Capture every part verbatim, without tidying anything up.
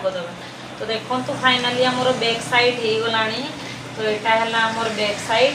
दाग दबा। तो देखो फाइनाली आमर बैक साइड हो गला। तो यहाँ है आमर back side.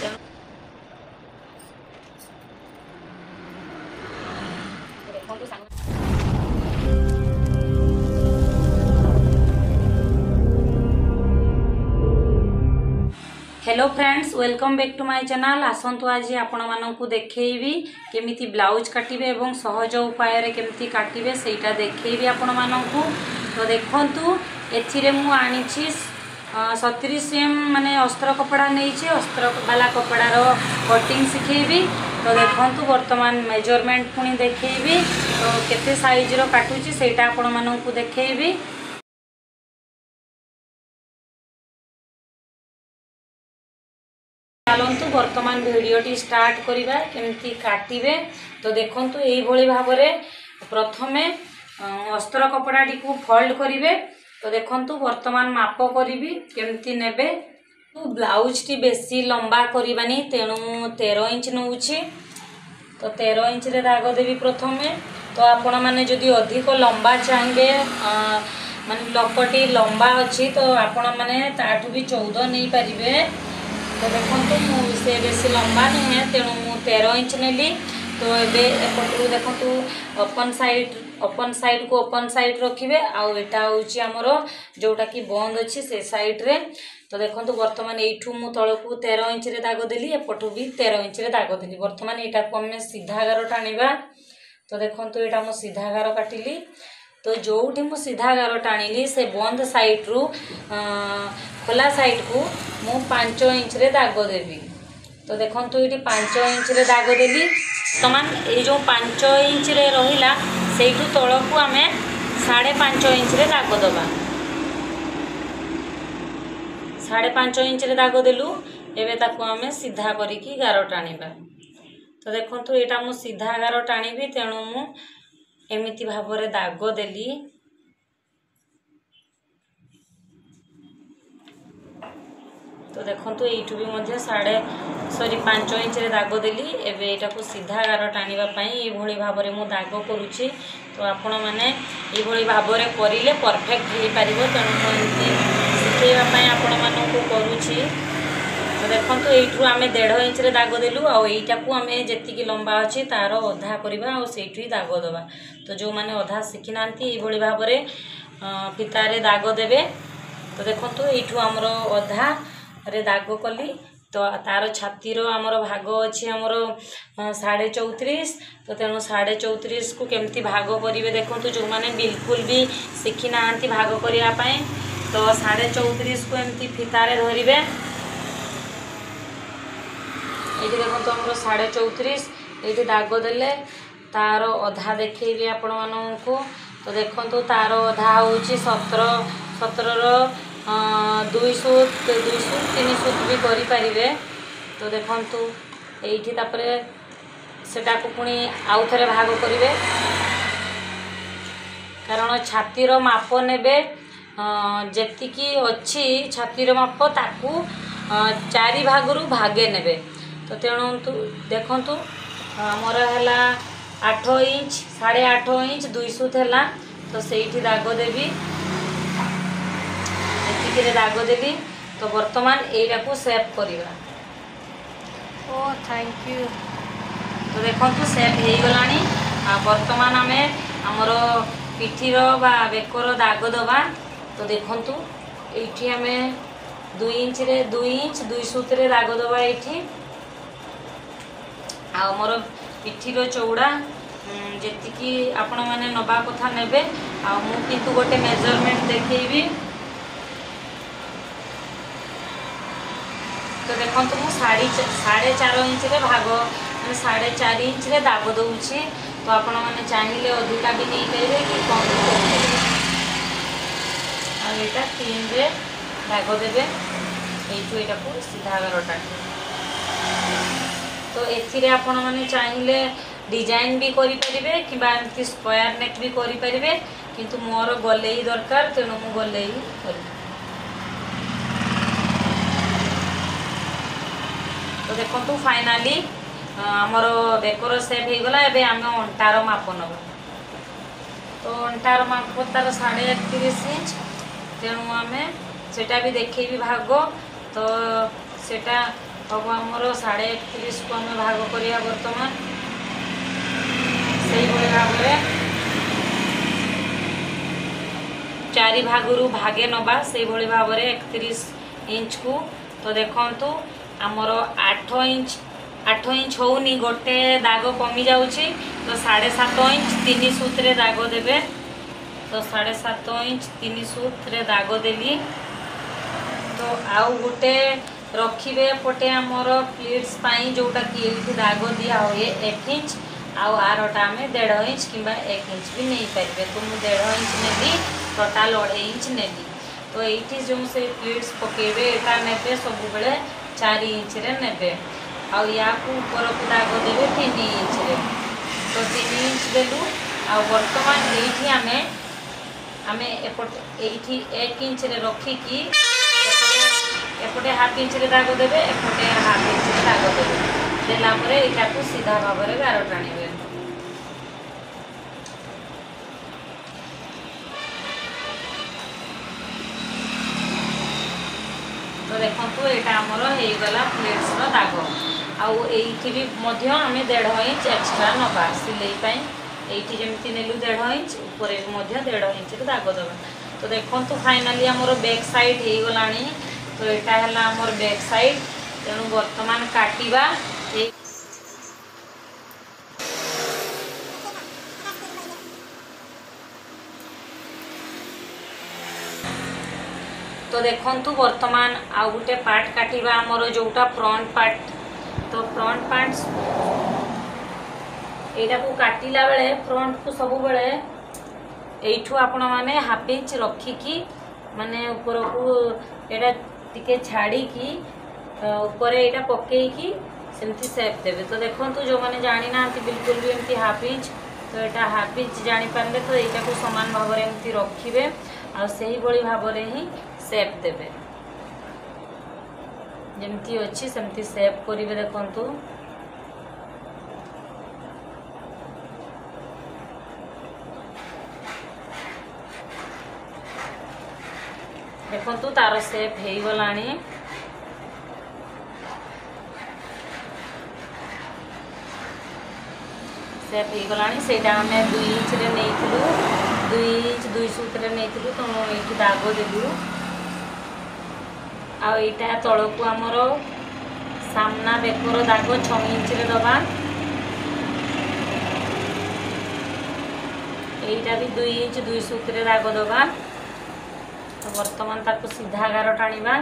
Hello friends, welcome back to my channel. आसतु आज आपण मानक देखी केमिति ब्लाउज काटिबे एवं सहज उपाय रे केमिति काटिबे सेटा देखी आपण मानक। तो देखंतु एथिरे मु आनिछि सैंतीस एम माने अस्त्र कपड़ा नहीं अस्त्र वाला कपड़ार कटिंग शिखेबी। तो देखंतु वर्तमान मेजरमेंट पुणी देखी तो केते साइज रो काटुछि सेटा आपण मानक देखी। चलतु वर्तमान भिडियोटी स्टार्ट करिबा केमती काटिबे। तो देखंतु एई भली भाबरे प्रथमे अस्त्र कपड़ाटी को फोल्ड करिवे। तो देखंतु वर्तमान माप करिवि केमती नेबे। तो ब्लाउज टी बेसी लंबा करिबानी तेणु तेरह इंच नउछि। तो तेरह इंच रे दाग देवी प्रथमे। तो आपण माने जदि अधिक लंबा चाहिए माने लकटी लंबा अच्छी तो आपण माने ताठू भी चौदह नहीं पारिबे। तो देखो से बेसी लंबा नुहे तेणु मु तेरह इंच नेली। तो ये एपटू देखो ओपन साइड ओपन साइड को ओपन साइड रखिए। आउ एटा होची हमर जोटा कि बंद अच्छी से साइड रे। तो देखो वर्तमान एठू मु तल को तेरह इंच रे दाग देली एपटू भी तेरह इंच रे दाग देली। वर्तमान एटा को हम सीधा गार टाणीबा। तो देखो एटा मु सीधा गार काटिली। तो जोठी मु सीधा गार टाणिली से बंद साइड रु खोला साइड को मु पांच इंच रे दाग देवी। तो देखंतु ये पांच इंच रे दाग देली। समान ये जो पांच इंच रे रहिला सेठू तल को आमे साढ़े पांच इंच रे दाग दबा। साढ़े पांच इंच रे दाग देलु। एबे ताकू आमे सीधा करिकी गार टाणीबा। तो देखंतु एटा मु सीधा गार टाणीबी तेणु मु एमिति भाबरे दाग देली। तो देखंतु एठू भी मध्य साढ़े सॉरी पांच इंच रे दाग देली। एबे एटा को सीधा गार टाणीबा पई ए भली भाबरे मु दाग करूची। तो आपण माने ए भली भाबरे करिले परफेक्ट हे पारिबो। तेणु मु एमिति सिखेबा पई आपण मानकु करूची। तो देखंतु एठू आमे डेढ़ इंच रे दाग देलु। आ एटा को आमे जेति की लंबा अछि तार अधा करबा आ सेठू दाग दबा। तो जो माने अधा सिखि नांती ए भली भाबरे फिता रे दाग देबे। तो देखंतु एठू हमरो अधा रे दाग कली। तो तार छाती रो आमर भाग अच्छी आमर साढ़े चौतीस। तो तेणु साढ़े चौतीस को केमती भाग करेंगे देखो। जो मैंने बिल्कुल भी शिखी ना भाग करने तो साढ़े चौतीस को एमती फितारे धरिबे। ये देखो तो आमर साढ़े चौतीस ये दाग देले तार अधा देखी आपण मानू। तो देखो तार अधा हूँ सतर सतर दुई सुत दुई सुत तीन सुत भी करि परिबे। तो देखंतु एठी तापरे सेटा को पुणी आउ थरे भाग करिवे। कारण छातीर माप नेबे जेतिकी अच्छी छातीर माप ताकू चारि भागरू भागे नेबे। तो तेणु देखंतु मोर हैला आठ इंच साढ़े आठ इंच दुई सुत हैला। तो सेठी दाग देवी रे दाग देली। तो वर्तमान एटा को सेव करिबा। ओ थैंक यू। तो देखंतु सेव हे गलानी। आ वर्तमान आमे हमरो पिठीर बा बेकर दाग दबा। तो देखंतु एठी आमे दो इंच रे दो इंच दुई सुत रे दाग दबा एठी। आ हमरो पिठीर चौड़ा जेति की आपण माने नबा कथा नेबे। आ मु किंतु गोटे मेजरमेंट देखैबी। तो देखो मुझे साढ़े साढ़े चार इंच रे भाग मैं साढ़े चार इंच रे दाग दूची। तो आपण मैंने चाहिए अधिका भी नहीं पारे कि कम भी करेंगे। आटा तीन रे दाग देवे यू यहाँ को सीधा गारटा। तो एथिरे आपण मैंने चाहिए डिजाइन भी करें कि स्क्वायर नेक भी करें। किंतु मोर गलेई दरकार तेणु मु गलेई करी। तो देखो फाइनाली आमर बेकर सेव हो गला। एबे आम अंटार माप नवा। तो अंटार माप तार साढ़े एकतीस इंच तेणु आम सेटा भी देखी भाग तो सेटा हम आमर साढ़े एकतीस को आम भाग करिया बर्तमान से भाव में चारि भागरू भागे नवा से भाव में एकतीस इंच को तो देखंतु आमर आठ इंच आठ इंच होनी गोटे दाग कमी जाउची तो साढ़े सात इंच तीन सूत्रे दाग देवे तो साढ़े सात इंच तीन सूत्रे दाग देली तो आउ गोटे रखिबे पटे आमर प्लीट्स पाई जोटा कि एठी दाग दिया हुए एक इंच आउ आरटा में डेढ़ इंच किंबा एक इंच भी नहीं पारे तो मुझे डेढ़ इंच नेली टोटाल अढ़े इंच नेली तो ये जो से प्लीट्स पकेबे एटा नेबे सब बेले चार इंच रे नेबे आउ या ऊपर को दाग देवे तीन इंच रे तो तीन इंच देलु आ वर्तमान ये आम आम एपटे ये एक इंच रे रखिकी एपटे हाफ इंच रे दाग देवे एपटे हाफ इंच रे दाग देवे देला परे एटा को सीधा भाव में गार टाणिबे तो देखंतु एटा हमर हे गला प्लेट्स रो दाग आउ एठी भी मध्य आमे डेढ़ इंच एक्स्ट्रा नबा सिलाई पाई एठी जेमति नेलु डेढ़ इंच ऊपर मध्य डेढ़ इंच रे दाग दबा तो देखंतु फाइनली हमर बैक साइड हे गलानी तो एटा हला हमर बैक साइड तेणु वर्तमान काटिबा तो देखंतु वर्तमान आउ गोटे पार्ट काटिबा हमर जोटा फ्रंट पार्ट तो फ्रंट पार्ट एटा को काटिला बेले फ्रंट को सब बेले एठू आपण माने हाफ इंच रखिकी माने ऊपर को एटा टिके छाड़ी की ऊपर एटा पकई की सेमती शेप देबे तो देखंतु जो माने जानि ना बिल्कुल भी एमती हाफ इंच तो एटा हाफ इंच जानि पारले तो एटा को समान भाव रे एमती रखिबे आ सही बड़ी भाव रे ही शेप देबे जेमती अच्छी सेमती शेप करिवे देखंतु देखंतु तार शेप हे गलानी शेप हे गलानी सेटा हमें दो इंच रे नेइथिलु दो इंच दो सूत्र नेइथिलु तो एठी दाग देलु आ एटा तळको हमर सामना बेकर दाग छह इंच रे दबा एटा भी दो इंच दो सूत्र दाग दबा तो वर्तमान ताको सीधा गार टाणिबा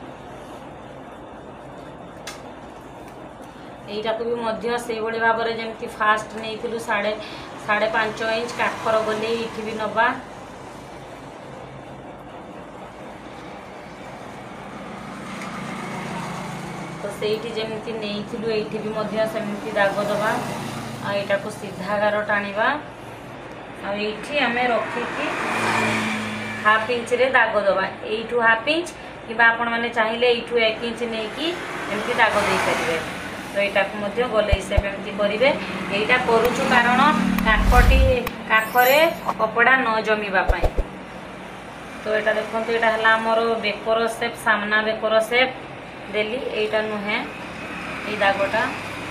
एटा को भी मध्य से बड़ी भाव में जमती फास्ट नहीं साढ़े साढ़े पांच इंच काखर गले ये भी नवा तो सेठी जमती नहीं ये भी मध्य सेमती दाग दबा आईटा को सीधा गार टाणिबा आठी आम रखिकी हाफ इंच रे दाग दबा एठू हाफ इंच कि आपण मैंने चाहिए एठू एक इंच नहीं कि एमती दाग दे पारे तो यहाँ को गले हिसाब एमती करेंगे यहीटा करुचु कारण काखटी काखरे कपड़ा न जमीवाई तो यहाँ देखो यहाँ है आमर बेकर सेप सामना बेकर सेप देली यहीटा नुहे ये दागटा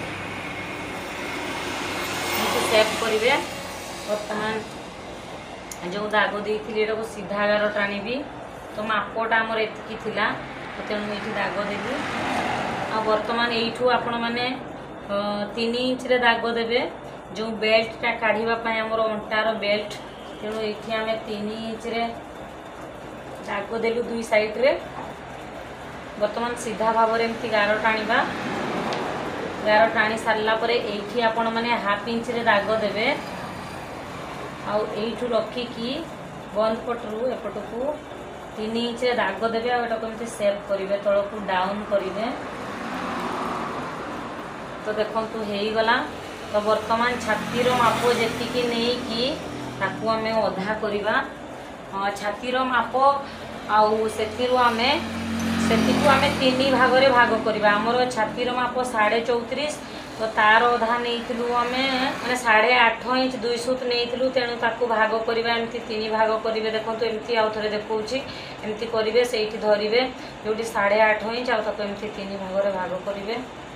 सेप करेंगे बर्तमान जो दाग देती को सीधा गार टाणी तो मापटा आमर एतिकी थिला तो तेणु ये दाग देली आ बर्तमान यू आपण मैंने तीन इंच रे दाग देवे जो बेल्टा काढ़ापी आमर अंटार बेल्ट तेणु ये आम तीन इंच रे दाग देलु दुई साइड रे बर्तमान सीधा भाव में एमती गार टाणिबा गार टाणी सारा पर ये आपण मैंने हाफ इंच रे दाग देवे आठू रखिकी बंद पटरू एपट को तीन इंच रे दाग देवे आटा को सेप करेंगे तल को डाउन करेंगे तो देखंतु हे गला तो वर्तमान छातीर माप जी नहीं कि ताकू आम अधा करवा छातीर माप आउ से आम से आम तीन भाग में भाग करवा आमर छातीर माप साढ़े चौतीस तो तार अधा नहीं आम मैंने साढ़े आठ इंच दुई सुत नहीं तेणु ताकू भाग करवा एमती तीन भाग करेंगे देखो एमती आउ थे देखा एमती करेंगे से धरवे जो साढ़े आठ इंच आमती तीन भाग में भाग करेंगे।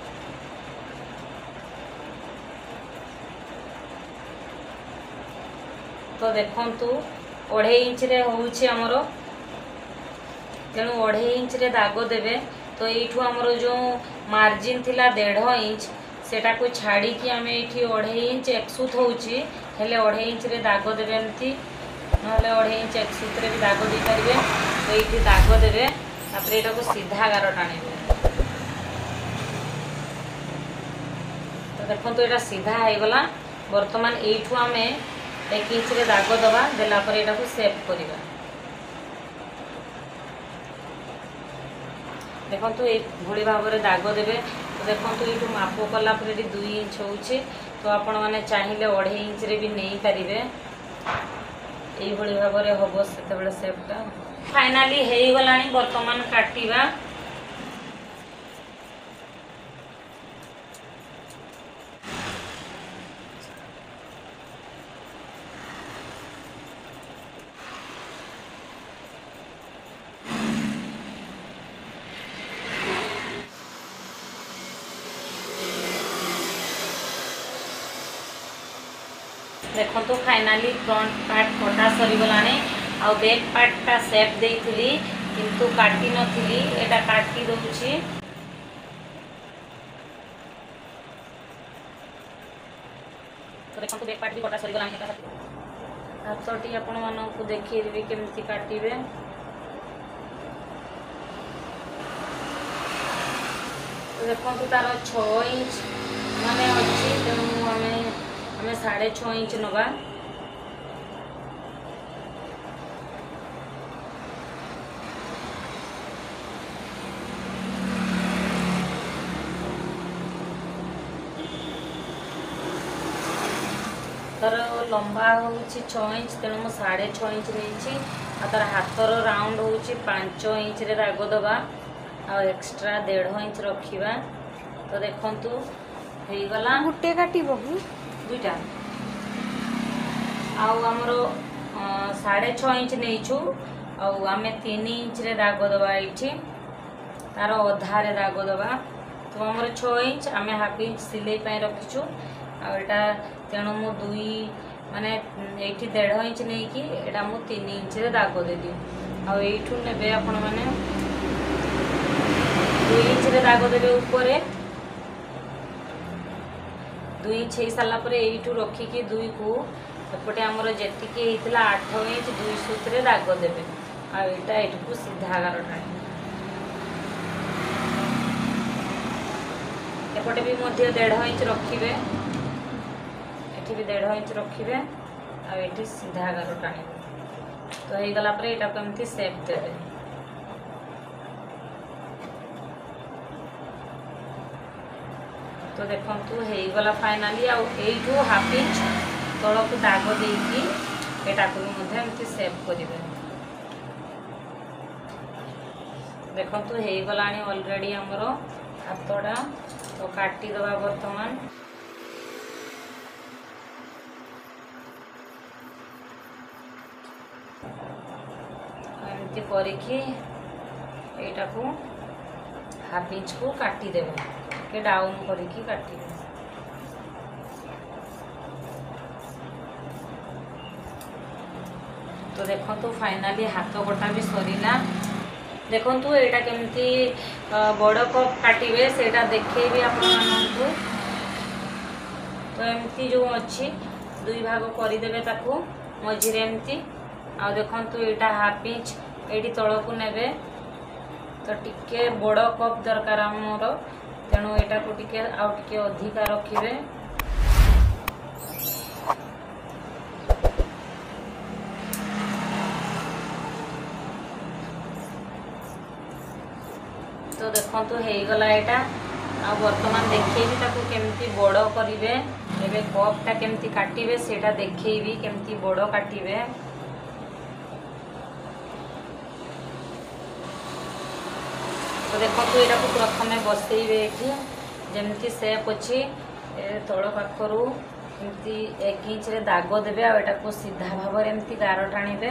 तो देखु अढ़े इंच रे होउछि हमर तेणु अढ़े इंच रे दाग देवे। तो यू आमर जो मार्जिन थिला डेढ़ इंच सेटा को छाड़ी कि आम ये अढ़े इंच एकसूत होउछि हेले अढ़े इंच रे दाग देवे एमती नहले अढ़े इंच एकसूत रे भी दाग दे पारिबे। तो ये दाग देवे तापर एटा को सीधा गार टाणिबे। तो देखो ये सीधा हो गला। बर्तमान यू आम एक इंच रे दाग दबा देला पर एटा को सेव करिबा। देखो तो ये भली भाव में दाग देवे। तो देखो ये माप कला दुई इंच होउछि तो आपण मैंने चाहिए अढ़े इंच रे भी नहीं पारिबे। यही भाव में हम से सेपटा फाइनाली हो गला। बर्तमान काटिबा। देखो तो फाइनाली फ्रंट पार्ट कटा सरीगला। आ बैक पार्टा सेप देइथिली किंतु काटी नथिली एटा काटी दउछि। तो देखो तो बैक पार्ट भी कटा सरीगला। हाथटी आपण मानकु देखिबी केमती काटिबे। तो देखो तो तार छह इंच माने अछि तेणु आमे हमें साढ़े छः इंच नवा। तार लंबा होउछि छः इंच तेणु मु साढ़े छः इंच नहीं। तार हाथर राउंड होउछि पाँच इंच रे दाग दबा आ एक्स्ट्रा डेढ़ इंच रखिबा। तो देखंतु हे गला गुटे काटिबो कि दुईटा आमर साढ़े छः इंच नहीं आम तीन इंच रे दाग दबा ये तार अधारे दाग दबा। तो आमर छः इंच आम हाफ इंच सिलाई रखीचु आटा तेणु मु दुई माने ये डेढ़ इंच नहीं कि एटा मु तीन इंच रे दाग देदी। आठू ने आपण मैंने दुई इंच रे दाग देवे ऊपर दुई इंच हो सारापर यू रखिकी दुई को एपटे आमर जी होता आठ इंच दुई सुत्रे दाग देवे। आईटा ये सीधा गार टाणी एपटे भी मध्य डेढ़ इंच रखिए एटी भी डेढ़ इंच रखिए आठी सीधा गार टाणी। तो हो गला यहाँ कमती सेप देवे। तो देखु हो गला फाइनाली आठू हाफ इंच तल को दाग देकी एटा को भी सेव करेंगे। देखु हो गला ऑलरेडी आमर हाथटा। तो काटिदबा बर्तमान एमती करके एटा को हाफ इंच को काटिदेवे के डाउन करके काटिबे। तो देखो तो फाइनाली हाथ कटा भी सरीला। देखो यहाँ केमती बड़ कप काटिबे सेटा देखेबी आपण मानकु। तो एमती जो अच्छी दुई भाग करदेवे ताकू मझिरे एमती आ देखो यहाँ हाफ इंच ये तल को नेबे। तो टिके बड़ कप दरकार आमर तेणु यहाँ को टिके आउ टिके अधिका रखिबे। तो देखो हो गला यहाँ आ बर्तमान देखी केमती बड़ करेंगे एवं कपटा केमती काटिबे सेटा देखी केमती बड़ काटिबे। तो देखो यहाँ को प्रथम बसइबे ये जमती सेप अच्छी ए तल पाखरू एमती एक इंच रे दाग देवे आटा को सीधा भाव एमती गार टाणिबे।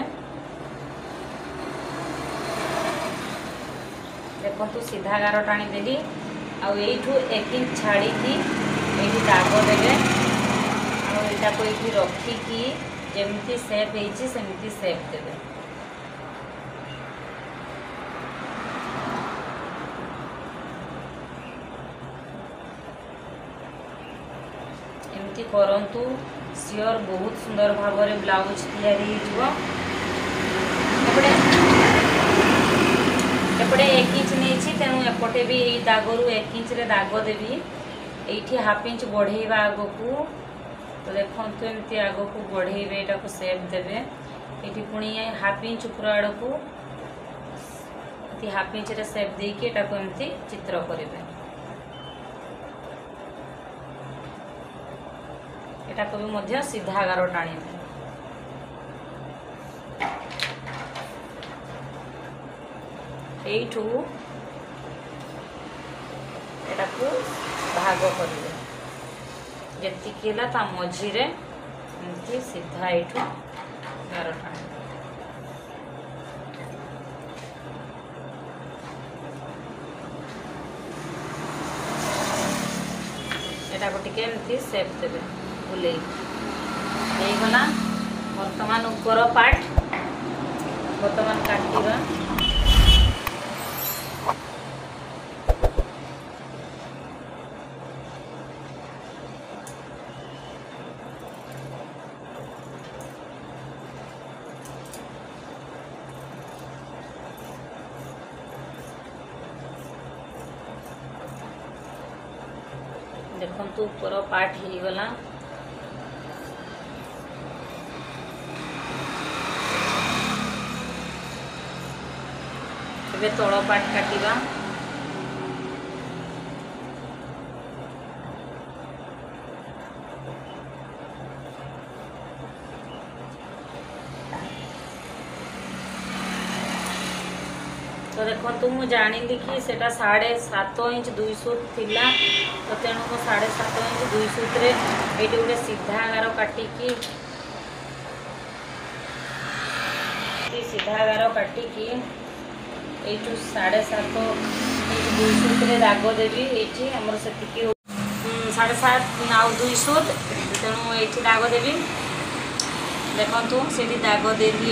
देखो सीधा गार टाणीदेली आठू एक इंच छाड़ी ये दाग देवे आटा को ये रखिकी जमती सेप होती सेमती सेप देवे। एमती करंतु सियोर बहुत सुंदर भाव में ब्लाउज तैयारी हो। एपटे एक इंच नहीं तेणु एपटे भी यही दागरू एक इंच रे दाग देवी। ये हाफ इंच बढ़ेवा आग को तो देखो एमती आग को बढ़ेबे यहाँ को सेप देवे। ये पुणी हाफ इंच ऊपर आड़ को हाफ इंच रे सेप देकी यहाँ को एमती चित्र करेंगे। यहाँ को भी मध्य सीधा गार टाणी एठू एटा को भाग करेंगे जी ता मझीरे एमती सीधा एठू गार टाणी। एटा को टिके एमती सेप देवे बुले गला। बर्तमान ऊपर पार्ट बर्तमान काटिबा। देखो ऊपर पार्ट हो गला। एबे तल पार्ट काटिबा। तो देखो मुझे जानी कि सेटा साढ़े सात इंच दुई सूत थिला तो तेणु मो साढ़े सात इंच दुई सूत रे ये गोटे सीधा गार काटिकी सीधा गार काटिकी यू साढ़े सात इंच दुई सूत रे दाग देवी। ये आमर से साढ़े सात आउ दुई सूत तेणु ये दाग देवी। देखु से दाग देवी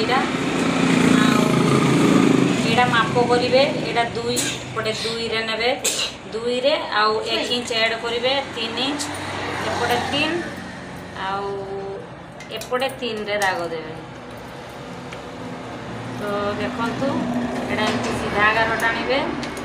यहाँ माप करेंगे। यहाँ दुई एपटे दुई रे नेबे दुई रे आउ एक इंच ऐड करेंगे तीन इंच एपटे तीन आउ एपटे तीन रे दाग देवे। तो देखु यहाँ एमती सीधा गार टाणिबे।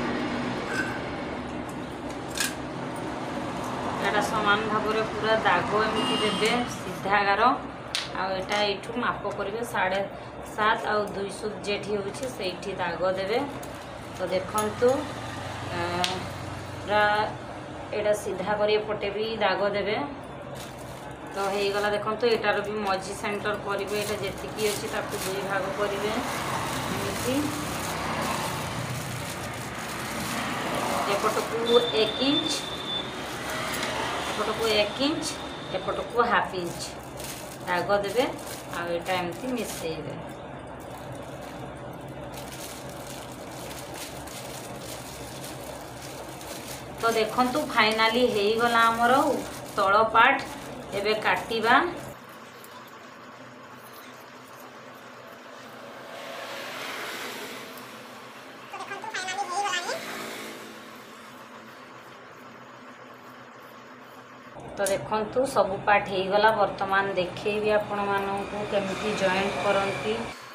यहाँ समान भाव में पूरा दाग एमती देवे सीधा गार आटा यू माप करेंगे साढ़े सात आउ दुई सूत जेठी होची सेठी दाग देवे। तो देखंतु एटा सीधा करी पटे भी दाग देवे। तो हो गला देखंतु एटार भी मझी सेंटर करेंगे। एटा जेतिकी अछि ताकू दुई भाग करेंगे एमती एपट को एक इंच एपट को एक इंच एपट को हाफ इंच दाग देवे आटा एमती मिसेबे। तो देखंतु फाइनाली हो गला आमर तल पार्ट। एबे काटिबा। तो देखंतु सब पार्ट हो गला। वर्तमान देखिए आपण मानू केमती जॉइंट करंती।